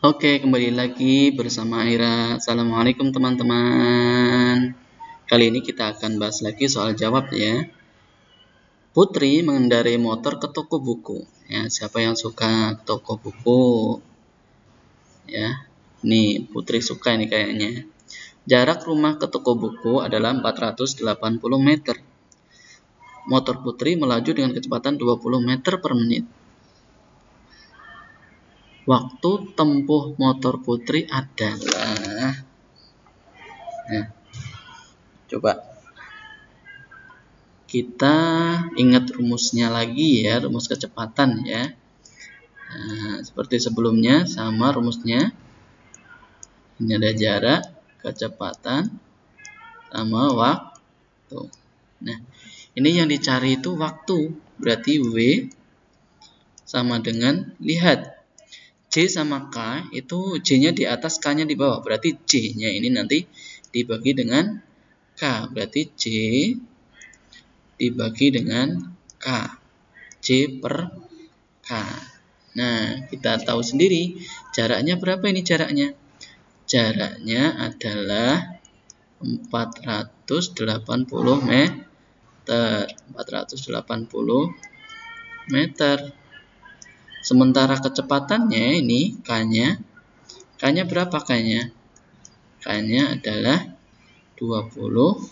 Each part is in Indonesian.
Oke, kembali lagi bersama Aira. Assalamualaikum teman-teman. Kali ini kita akan bahas lagi soal jawab ya. Putri mengendarai motor ke toko buku. Ya, siapa yang suka toko buku? Ya, nih Putri suka ini kayaknya. Jarak rumah ke toko buku adalah 480 meter. Motor Putri melaju dengan kecepatan 20 meter per menit. Waktu tempuh motor Putri adalah... Nah, coba kita ingat rumusnya lagi ya, rumus kecepatan ya. Nah, seperti sebelumnya sama rumusnya. Ini ada jarak, kecepatan, sama waktu. Nah, ini yang dicari itu waktu. Berarti W sama dengan, lihat, J sama K itu J-nya di atas, K-nya di bawah. Berarti J-nya ini nanti dibagi dengan K. Berarti J dibagi dengan K. J per K. Nah, kita tahu sendiri jaraknya berapa ini jaraknya. Jaraknya adalah 480 meter. 480 meter. Sementara kecepatannya ini K-nya. K-nya berapa K-nya? K-nya adalah 20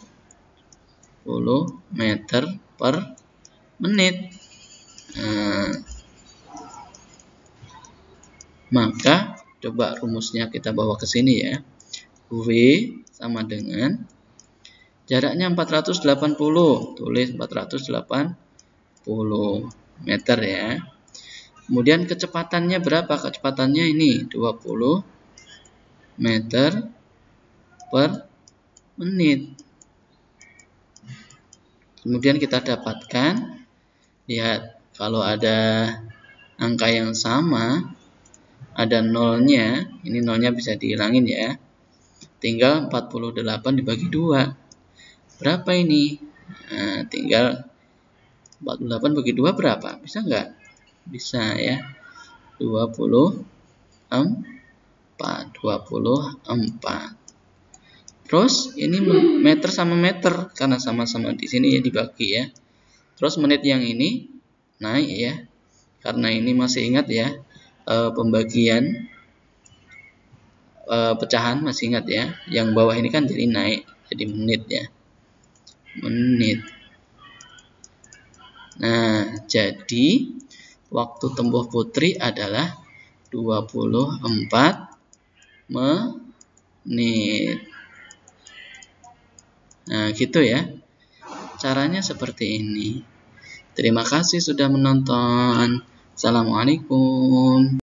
meter per menit. Nah, maka coba rumusnya kita bawa ke sini ya. W sama dengan jaraknya 480. Tulis 480 meter ya. Kemudian kecepatannya berapa? Kecepatannya ini 20 meter per menit. Kemudian kita dapatkan, lihat, kalau ada angka yang sama, ada nolnya, ini nolnya bisa dihilangin ya. Tinggal 48 dibagi 2. Berapa ini? Nah, tinggal 48 bagi 2 berapa? Bisa nggak? Bisa ya. 24. Terus ini meter sama meter karena sama-sama di sini ya dibagi ya. Terus menit yang ini naik ya. Karena ini masih ingat ya, pembagian pecahan masih ingat ya. Yang bawah ini kan jadi naik jadi menit ya. Menit. Nah, jadi waktu tempuh Putri adalah 24 menit. Nah, gitu ya. Caranya seperti ini. Terima kasih sudah menonton. Assalamualaikum.